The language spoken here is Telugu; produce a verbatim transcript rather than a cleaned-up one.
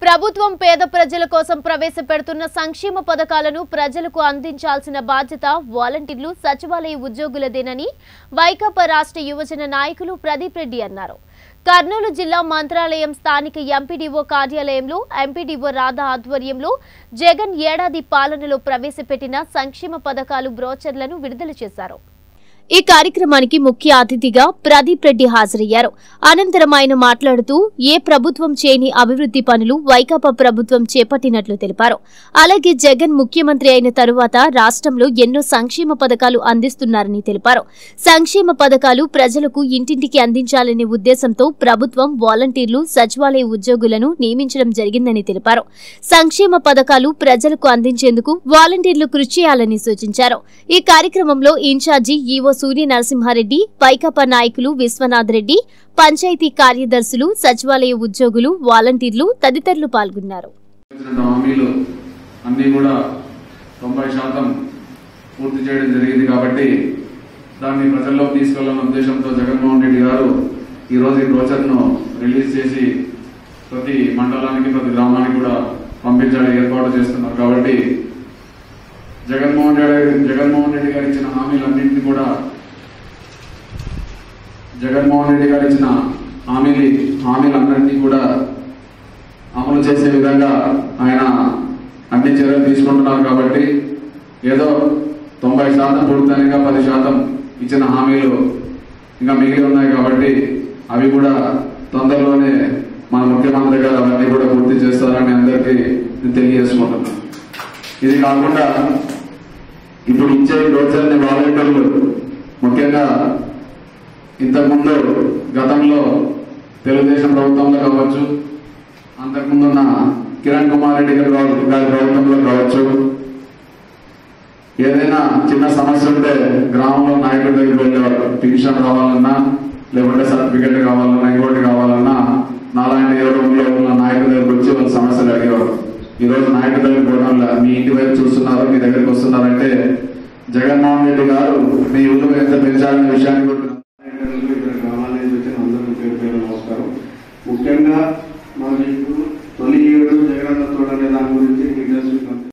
ప్రభుత్వం పేద ప్రజల కోసం ప్రవేశపెడుతున్న సంక్షేమ పథకాలను ప్రజలకు అందించాల్సిన బాధ్యత వాలంటీర్లు సచివాలయ ఉద్యోగులదేనని వైకాపా రాష్ట్ర యువజన నాయకులు ప్రదీప్ రెడ్డి అన్నారు. కర్నూలు జిల్లా మంత్రాలయం స్థానిక ఎంపీడీఓ కార్యాలయంలో ఎంపీడీఓ రాధా ఆధ్వర్యంలో జగన్ ఏడాది పాలనలో ప్రవేశపెట్టిన సంక్షేమ పథకాలు బ్రోచర్లను విడుదల చేశారు. ఈ కార్యక్రమానికి ముఖ్య అతిథిగా ప్రదీప్ రెడ్డి హాజరయ్యారు. అనంతరం ఆయన మాట్లాడుతూ ఏ ప్రభుత్వం చేయని అభివృద్ధి పనులు వైకాపా ప్రభుత్వం చేపట్టినట్లు తెలిపారు. అలాగే జగన్ ముఖ్యమంత్రి అయిన తరువాత రాష్ట్రంలో ఎన్నో సంక్షేమ పథకాలు అందిస్తున్నారని తెలిపారు. సంక్షేమ పథకాలు ప్రజలకు ఇంటింటికి అందించాలనే ఉద్దేశంతో ప్రభుత్వం వాలంటీర్లు సచివాలయ ఉద్యోగులను నియమించడం జరిగిందని తెలిపారు. సంక్షేమ పథకాలు ప్రజలకు అందించేందుకు వాలంటీర్లు కృషి చేయాలని సూచించారు. ఈ కార్యక్రమంలో ఇన్ఛార్జి ఈవో సూర్య నరసింహారెడ్డి, వైకాపా నాయకులు విశ్వనాథ్ రెడ్డి, పంచాయతీ కార్యదర్శులు, సచివాలయ ఉద్యోగులు, వాలంటీర్లు తదితరులు పాల్గొన్నారు. అన్ని కూడా తొంభై శాతం పూర్తి చేయడం జరిగింది కాబట్టి దాన్ని ప్రజల్లోకి తీసుకెళ్లాలన్న ఉద్దేశంతో జగన్మోహన్ రెడ్డి గారు ఈ రోజు ఈ బ్రోచర్ను రిలీజ్ చేసి ప్రతి మండలానికి ప్రతి గ్రామానికి కూడా పంపించడానికి ఏర్పాటు చేస్తున్నారు. కాబట్టి జగన్మోహన్ రెడ్డి జగన్మోహన్ రెడ్డి గారు ఇచ్చిన హామీలన్నింటినీ కూడా జగన్మోహన్ రెడ్డి గారు ఇచ్చిన హామీలు హామీలన్నింటినీ కూడా అమలు చేసే విధంగా ఆయన అన్ని చర్యలు తీసుకుంటున్నారు. కాబట్టి ఏదో తొంభై శాతం పూర్తయినగా పది శాతం ఇచ్చిన హామీలు ఇంకా మిగిలి ఉన్నాయి. కాబట్టి అవి కూడా తొందరలోనే మన ముఖ్యమంత్రి గారు అవన్నీ కూడా పూర్తి చేస్తారని అందరికీ తెలియజేసుకుంటున్నాను. ఇది కాకుండా ఇప్పుడు ఇచ్చే బ్రోచర్ని వాలంటీర్లు ముఖ్యంగా ఇంతకుముందు గతంలో తెలుగుదేశం ప్రభుత్వంలో కావచ్చు, అంతకుముందున్న కిరణ్ కుమార్ రెడ్డి గారి గారి ప్రభుత్వంలో కావచ్చు, ఏదైనా చిన్న సమస్య ఉంటే గ్రామంలో నాయకుడి దగ్గరికి వెళ్ళేవారు. పెన్షన్ కావాలన్నా, లేకుంటే సర్టిఫికెట్ కావాలన్నా, ఇంకోటి కావాలన్నా నాలాంటి ఎవరు ఉన్న నాయకుడి దగ్గరికి వచ్చి వాళ్ళ సమస్యలు అడిగేవారు. ఈ రోజు నాయకుడి దగ్గరికి పోవడం మీ ఇంటి వైపు చూస్తున్నారు, మీ దగ్గరికి వస్తున్నారంటే జగన్మోహన్ రెడ్డి గారు మీ ఊళ్ళో ఎంత పెంచాలనే విషయాన్ని కూడా గ్రామాల నుంచి వచ్చిన అందరికీ పేరు పేరు నమస్కారం. ముఖ్యంగా మాకు తొలి ఏడు జగనన్న తోడు అనే దాని గురించి మీకు తెలుసు.